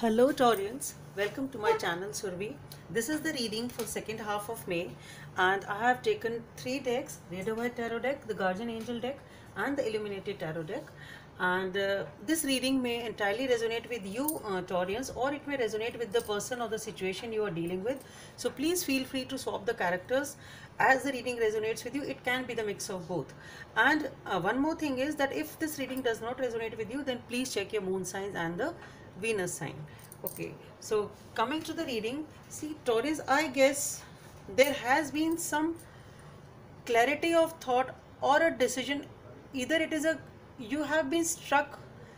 Hello Taurians, welcome to my channel Survi. This is the reading for second half of May and I have taken three decks, Red or White Tarot deck, the Guardian Angel deck and the Illuminated Tarot deck. And this reading may entirely resonate with you Taurians, or it may resonate with the person or the situation you are dealing with. So please feel free to swap the characters as the reading resonates with you. It can be the mix of both. And one more thing is that if this reading does not resonate with you, then please check your moon signs and the Venus sign. Okay, so coming to the reading, see Taurus, I guess there has been some clarity of thought or a decision. Either it is a, you have been struck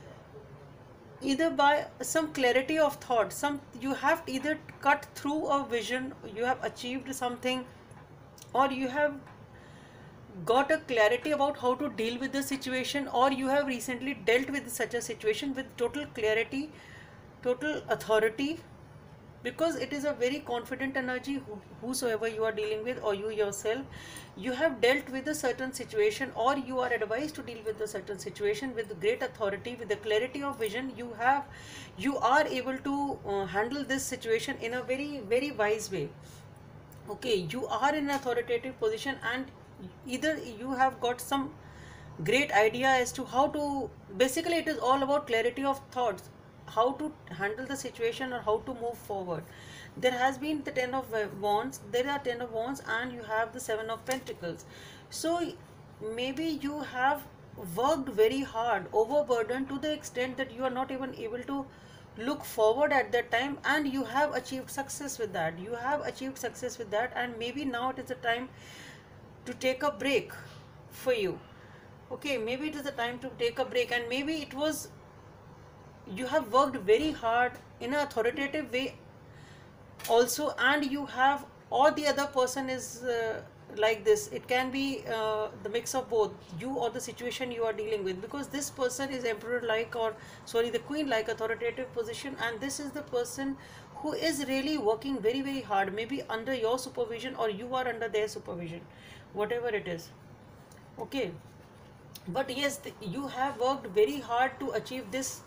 either by some clarity of thought, some you have either cut through a vision, you have achieved something, or you have got a clarity about how to deal with the situation, or you have recently dealt with such a situation with total clarity, total authority, because it is a very confident energy. Whosoever you are dealing with, or you yourself, you have dealt with a certain situation, or you are advised to deal with a certain situation with great authority, with the clarity of vision. You are able to handle this situation in a very wise way. Okay, you are in an authoritative position, and either you have got some great idea as to how to, basically it is all about clarity of thoughts, how to handle the situation or how to move forward. There has been the 10 of wands, there are 10 of wands, and you have the 7 of pentacles. So maybe you have worked very hard, overburdened to the extent that you are not even able to look forward at that time, and you have achieved success with that. You have achieved success with that, and maybe now it is the time to take a break for you. Okay, maybe it is the time to take a break, and maybe it was, you have worked very hard in an authoritative way also, and you have, or the other person is like this. It can be the mix of both, you or the situation you are dealing with, because this person is emperor like, or sorry, the queen like authoritative position, and this is the person who is really working very hard, maybe under your supervision or you are under their supervision, whatever it is. Okay, but yes, you have worked very hard to achieve this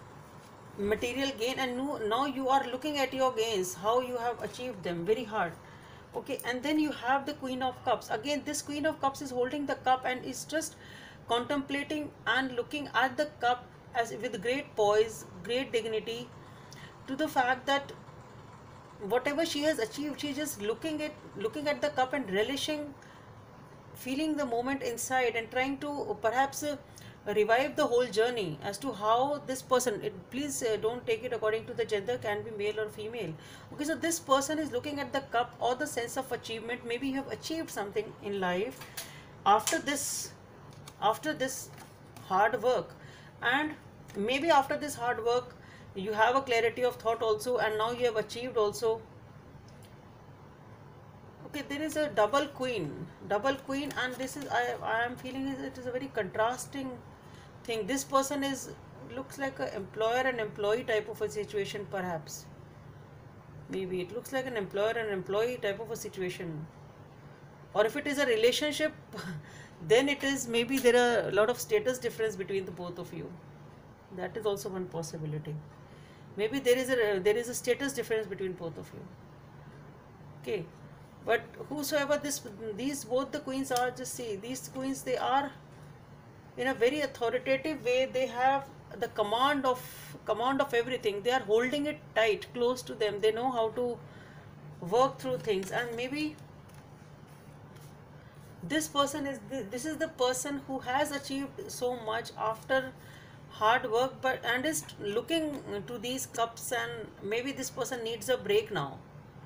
material gain, and now you are looking at your gains, how you have achieved them very hard. Okay, and then you have the Queen of Cups. Again, this Queen of Cups is holding the cup and is just contemplating and looking at the cup as with great poise, great dignity, to the fact that whatever she has achieved, she's just looking at the cup and relishing, feeling the moment inside, and trying to perhaps revive the whole journey as to how this person, please don't take it according to the gender, can be male or female. Okay, so this person is looking at the cup or the sense of achievement. Maybe you have achieved something in life after this hard work, and maybe after this hard work you have a clarity of thought also, and now you have achieved also. Okay, there is a double queen, and this is, I am feeling it is a very contrasting thing. This person is, looks like an employer and employee type of a situation, perhaps. Maybe it looks like an employer and employee type of a situation. Or if it is a relationship, then it is, maybe there are a lot of status difference between the both of you. That is also one possibility. Maybe there is a status difference between both of you. Okay, but whosoever these both the queens are, just see, these queens, they are in a very authoritative way. They have the command of everything. They are holding it tight, close to them. They know how to work through things, and maybe this person is, this is the person who has achieved so much after hard work, but and is looking to these cups, and maybe this person needs a break now.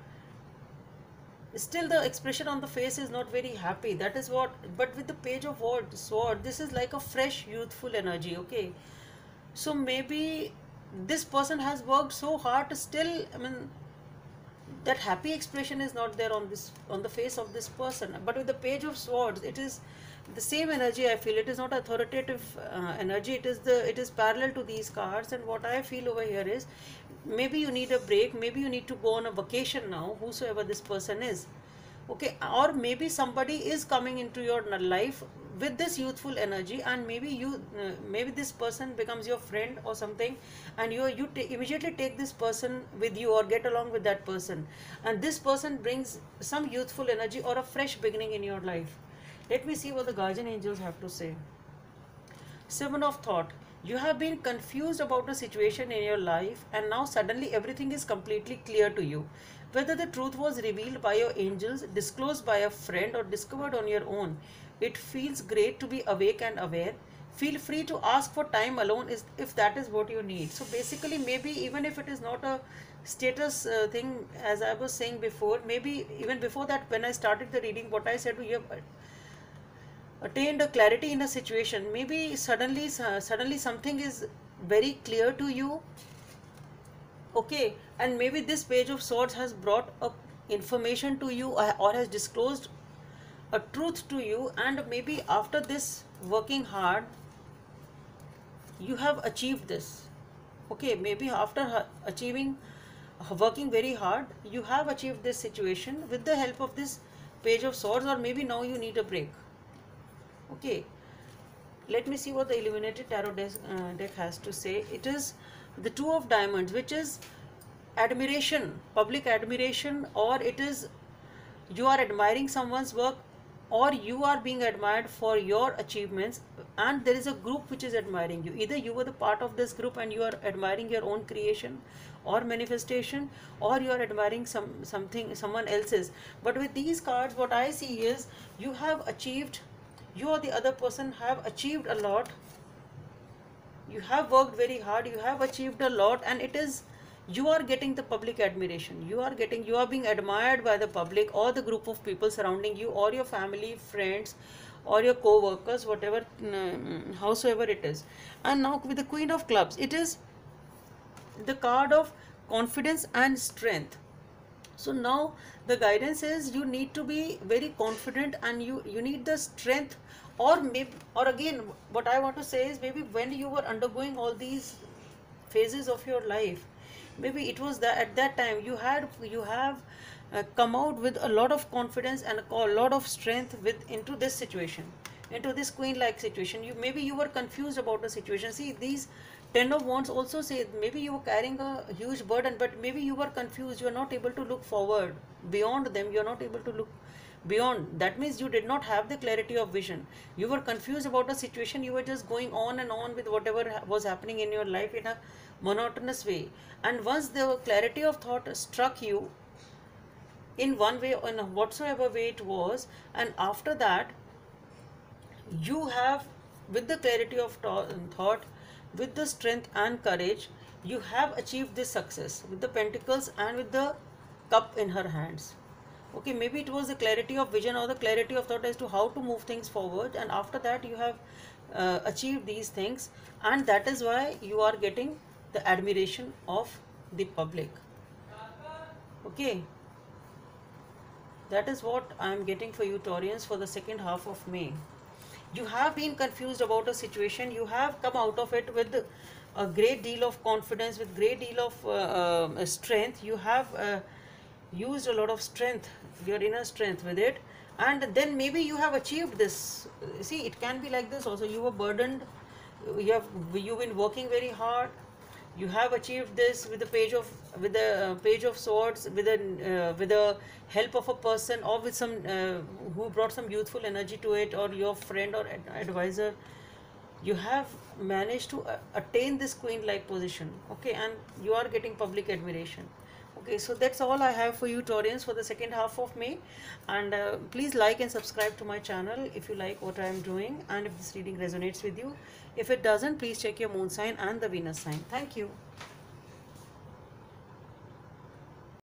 Still the expression on the face is not very happy, that is what. But with the Page of Sword, this is like a fresh youthful energy. Okay, so maybe this person has worked so hard, still, I mean, that happy expression is not there on the face of this person. But with the Page of Swords, it is the same energy. I feel it is not authoritative energy, it is parallel to these cards. And what I feel over here is, maybe you need a break, maybe you need to go on a vacation now, whosoever this person is. Okay, or maybe somebody is coming into your life with this youthful energy, and maybe maybe this person becomes your friend or something, and immediately take this person with you or get along with that person, and this person brings some youthful energy or a fresh beginning in your life. Let me see what the guardian angels have to say. Seven of thought. You have been confused about a situation in your life, and now suddenly everything is completely clear to you. Whether the truth was revealed by your angels, disclosed by a friend, or discovered on your own, it feels great to be awake and aware. Feel free to ask for time alone if that is what you need. So basically, maybe even if it is not a status thing, as I was saying before, maybe even before that, when I started the reading, what I said, you have attained a clarity in a situation. Maybe suddenly something is very clear to you. Okay, and maybe this page of swords has brought up information to you, or has disclosed a truth to you, and maybe after this working hard you have achieved this. Okay, maybe after achieving working very hard, you have achieved this situation with the help of this page of swords, or maybe now you need a break. Okay, let me see what the illuminated tarot deck has to say. It is the two of diamonds, which is admiration, public admiration, or it is you are admiring someone's work, or you are being admired for your achievements, and there is a group which is admiring you. Either you were the part of this group and you are admiring your own creation or manifestation, or you are admiring someone else's. But with these cards, what I see is you have achieved, you or the other person have achieved a lot. You have worked very hard, you have achieved a lot, and it is you are getting the public admiration. You are being admired by the public or the group of people surrounding you, or your family, friends, or your co-workers, whatever, howsoever it is. And now with the Queen of Clubs, it is the card of confidence and strength. So now the guidance is you need to be very confident, and you need the strength, or maybe, or again, what I want to say is, maybe when you were undergoing all these phases of your life, maybe it was that at that time you have come out with a lot of confidence and a lot of strength into this situation, into this queen like situation. You were confused about a situation. See, these Ten of Wands also say maybe you were carrying a huge burden, but maybe you were confused. You are not able to look forward beyond them. You are not able to look beyond. That means you did not have the clarity of vision. You were confused about a situation. You were just going on and on with whatever was happening in your life in a monotonous way. And once the clarity of thought struck you in one way or in whatsoever way it was, and after that you have, with the clarity of thought, with the strength and courage, you have achieved this success with the pentacles and with the cup in her hands. Okay, maybe it was the clarity of vision or the clarity of thought as to how to move things forward, and after that you have achieved these things, and that is why you are getting the admiration of the public. Okay, that is what I am getting for you, Taurians, for the second half of May. You have been confused about a situation. You have come out of it with a great deal of confidence, with great deal of strength. You have used a lot of strength, your inner strength with it, and then maybe you have achieved this. See, it can be like this also. You were burdened. You've been working very hard. You have achieved this with the page of swords, with the help of a person, or with some who brought some youthful energy to it, or your friend or advisor. You have managed to attain this queen like position. Okay, and you are getting public admiration. Okay, so that's all I have for you, Taurians, for the second half of May. And please like and subscribe to my channel if you like what I am doing, and if this reading resonates with you. If it doesn't, please check your moon sign and the Venus sign. Thank you.